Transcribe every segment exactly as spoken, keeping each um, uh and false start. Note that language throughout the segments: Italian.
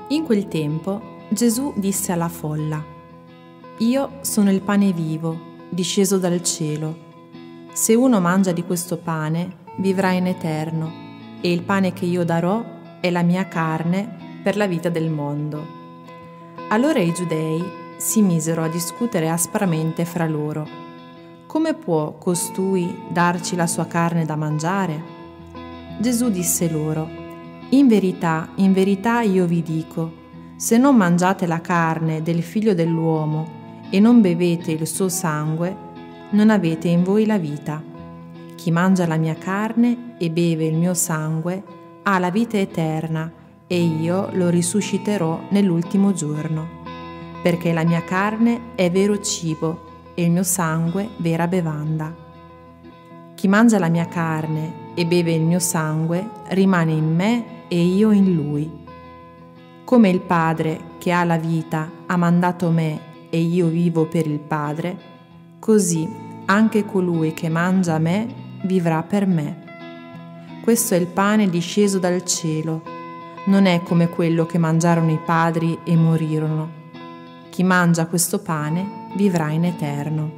In quel tempo Gesù disse alla folla: «Io sono il pane vivo, disceso dal cielo. Se uno mangia di questo pane, vivrà in eterno, e il pane che io darò è la mia carne per la vita del mondo». Allora i giudei si misero a discutere aspramente fra loro: «Come può costui darci la sua carne da mangiare?» Gesù disse loro: «In verità, in verità io vi dico, se non mangiate la carne del Figlio dell'uomo e non bevete il suo sangue, non avete in voi la vita. Chi mangia la mia carne e beve il mio sangue ha la vita eterna, e io lo risusciterò nell'ultimo giorno. Perché la mia carne è vero cibo e il mio sangue vera bevanda. Chi mangia la mia carne e beve il mio sangue rimane in me e io in lui. Come il Padre che ha la vita ha mandato me e io vivo per il Padre, così anche colui che mangia me vivrà per me. Questo è il pane disceso dal cielo, non è come quello che mangiarono i padri e morirono. Chi mangia questo pane vivrà in eterno».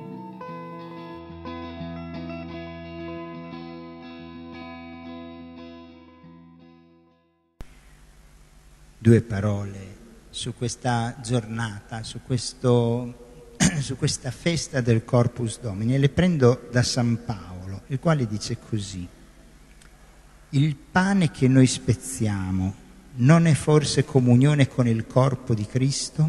Due parole su questa giornata, su, questo, su questa festa del Corpus Domini, e le prendo da San Paolo, il quale dice così: «Il pane che noi spezziamo non è forse comunione con il corpo di Cristo?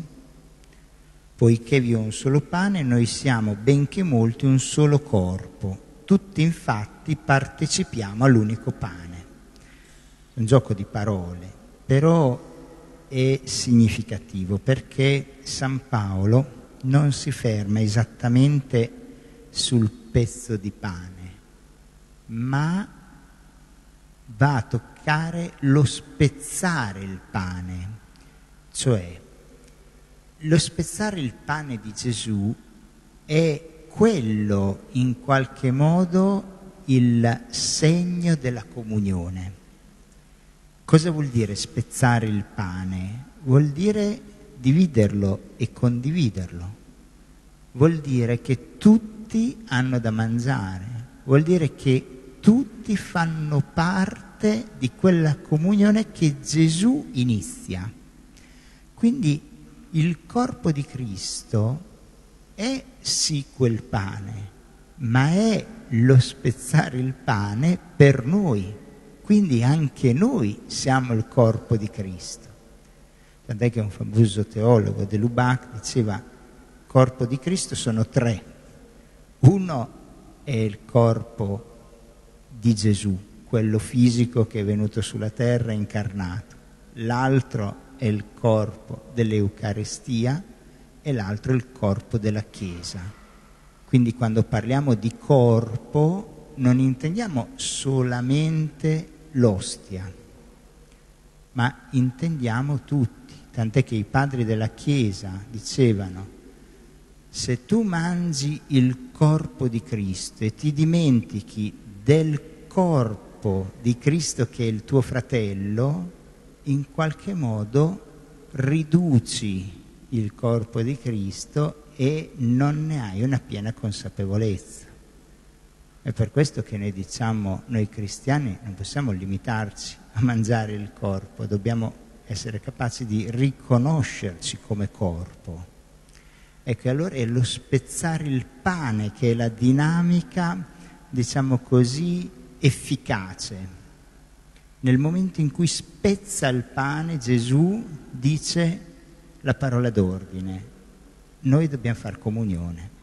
Poiché vi è un solo pane, noi siamo, benché molti, un solo corpo. Tutti infatti partecipiamo all'unico pane». Un gioco di parole, però è significativo, perché San Paolo non si ferma esattamente sul pezzo di pane, ma va a toccare lo spezzare il pane, cioè lo spezzare il pane di Gesù è quello in qualche modo il segno della comunione. Cosa vuol dire spezzare il pane? Vuol dire dividerlo e condividerlo. Vuol dire che tutti hanno da mangiare. Vuol dire che tutti fanno parte di quella comunione che Gesù inizia. Quindi il corpo di Cristo è sì quel pane, ma è lo spezzare il pane per noi. Quindi anche noi siamo il corpo di Cristo. Tant'è che un famoso teologo de Lubac diceva: il corpo di Cristo sono tre. Uno è il corpo di Gesù, quello fisico che è venuto sulla terra incarnato. L'altro è il corpo dell'Eucaristia e l'altro è il corpo della Chiesa. Quindi quando parliamo di corpo non intendiamo solamente l'ostia, ma intendiamo tutti, tant'è che i padri della Chiesa dicevano: se tu mangi il corpo di Cristo e ti dimentichi del corpo di Cristo che è il tuo fratello, in qualche modo riduci il corpo di Cristo e non ne hai una piena consapevolezza. È per questo che noi diciamo, noi cristiani non possiamo limitarci a mangiare il corpo, dobbiamo essere capaci di riconoscerci come corpo. Ecco, allora è lo spezzare il pane che è la dinamica, diciamo così, efficace. Nel momento in cui spezza il pane, Gesù dice la parola d'ordine: noi dobbiamo fare comunione.